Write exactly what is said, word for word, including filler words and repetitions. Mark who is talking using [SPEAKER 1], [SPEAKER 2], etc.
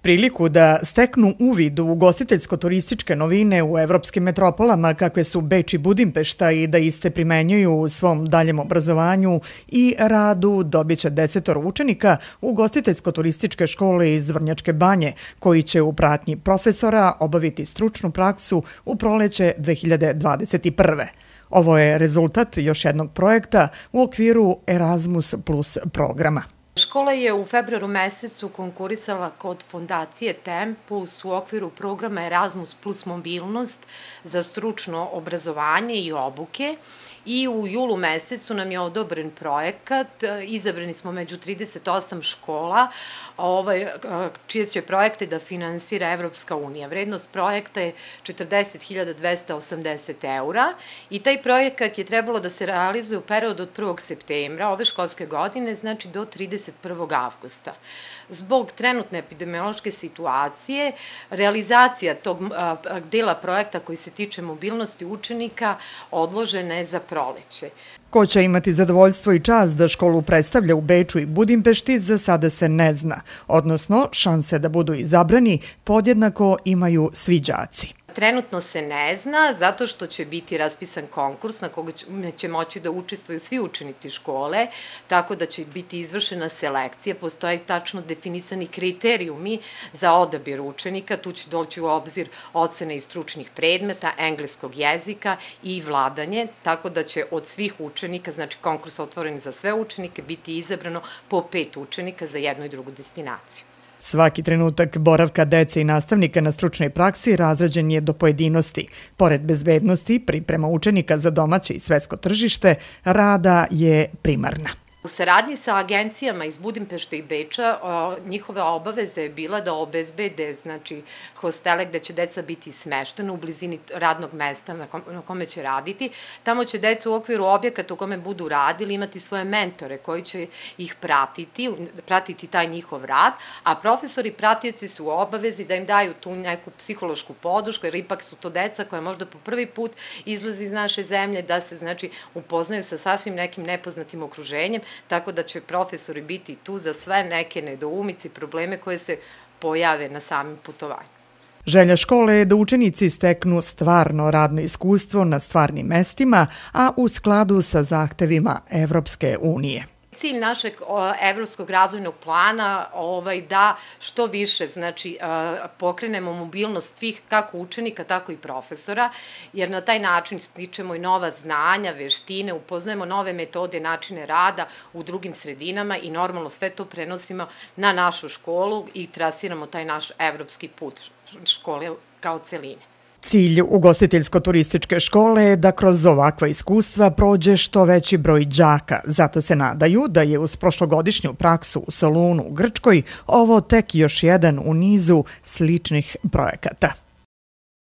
[SPEAKER 1] Priliku da steknu uvid u ugostiteljsko-turističke novine u evropskim metropolama kakve su Beč i Budimpešta i da iste primenjuju u svom daljem obrazovanju i radu dobit će desetoro učenika ugostiteljsko-turističke škole iz Vrnjačke Banje, koji će u pratnji profesora obaviti stručnu praksu u proleće dve hiljade dvadeset prve. Ovo je rezultat još jednog projekta u okviru Erasmus plus programa.
[SPEAKER 2] Škola je u februaru mesecu konkurisala kod fondacije Tempus u okviru programa Erasmus plus mobilnost za stručno obrazovanje i obuke i u julu mesecu nam je odobren projekat. Izabrani smo među trideset osam škola ovaj, čije će projekte da finansira Evropska unija. Vrednost projekta je četrdeset hiljada dvesta osamdeset eura i taj projekat je trebalo da se realizuje u periodu od prvog septembra ove školske godine, znači do trideset prvog avgusta. Zbog trenutne epidemiološke situacije, realizacija tog dela projekta koji se tiče mobilnosti učenika odložena je za proleće.
[SPEAKER 1] Ko će imati zadovoljstvo i čast da školu predstavlja u Beču i Budimpešti za sada se ne zna, odnosno šanse da budu izabrani podjednako imaju svi đaci.
[SPEAKER 2] Trenutno se ne zna, zato što će biti raspisan konkurs na koga će moći da učestvuju svi učenici škole, tako da će biti izvršena selekcija, postoje tačno definisani kriterijumi za odabir učenika, tu će doći u obzir ocene iz stručnih predmeta, engleskog jezika i vladanje, tako da će od svih učenika, znači konkurs otvoren za sve učenike, biti izabrano po pet učenika za jednu i drugu destinaciju.
[SPEAKER 1] Svaki trenutak boravka dece i nastavnika na stručnoj praksi razrađen je do pojedinosti. Pored bezbednosti, priprema učenika za domaće i svetsko tržište rada je primarna.
[SPEAKER 2] U saradnji sa agencijama iz Budimpešte i Beča, njihova obaveza je bila da obezbede, znači, hostele gde će deca biti smeštena u blizini radnog mesta na kome će raditi. Tamo će deca u okviru objekata u kome budu radili imati svoje mentore koji će ih pratiti, pratiti taj njihov rad, a profesori pratioci su u obavezi da im daju tu neku psihološku podršku, jer ipak su to deca koja možda po prvi put izlazi iz naše zemlje, da se, znači, upoznaju sa sasvim nekim nepoznatim okruženjem, tako da će profesori biti tu za sve neke nedoumice i probleme koje se pojave na samim putovanju.
[SPEAKER 1] Želja škole je da učenici steknu stvarno radno iskustvo na stvarnim mestima, a u skladu sa zahtevima Evropske unije.
[SPEAKER 2] Cilj našeg evropskog razvojnog plana ovaj, da što više, znači, pokrenemo mobilnost svih kako učenika, tako i profesora, jer na taj način stičemo i nova znanja, veštine, upoznajemo nove metode, načine rada u drugim sredinama i normalno sve to prenosimo na našu školu i trasiramo taj naš evropski put škole kao celine.
[SPEAKER 1] Cilj ugostiteljsko-turističke škole je da kroz ovakva iskustva prođe što veći broj đaka. Zato se nadaju da je uz prošlogodišnju praksu u Solunu u Grčkoj ovo tek još jedan u nizu sličnih projekata.